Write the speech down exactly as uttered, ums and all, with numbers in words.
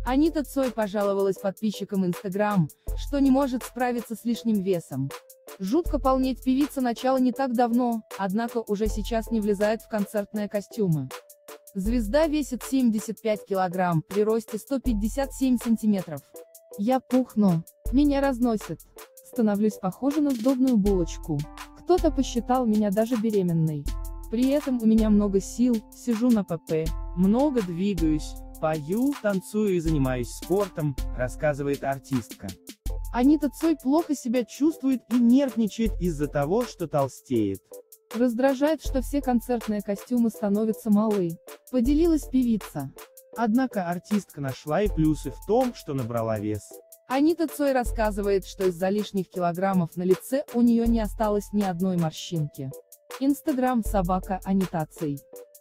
Анита Цой пожаловалась подписчикам Instagram, что не может справиться с лишним весом. Жутко полнеть певица начала не так давно, однако уже сейчас не влезает в концертные костюмы. Звезда весит семьдесят пять килограмм, при росте сто пятьдесят семь сантиметров. Я пухну, меня разносит. Становлюсь похожа на сдобную булочку. Кто-то посчитал меня даже беременной. При этом у меня много сил, сижу на ПП, много двигаюсь, пою, танцую и занимаюсь спортом, рассказывает артистка. Анита Цой Плохо себя чувствует и нервничает из-за того, что толстеет. раздражает, что все концертные костюмы становятся малы. Поделилась певица. Однако артистка нашла и плюсы в том, что набрала вес. Анита Цой рассказывает, что из-за лишних килограммов на лице у нее не осталось ни одной морщинки. Инстаграм собака Анита Цой.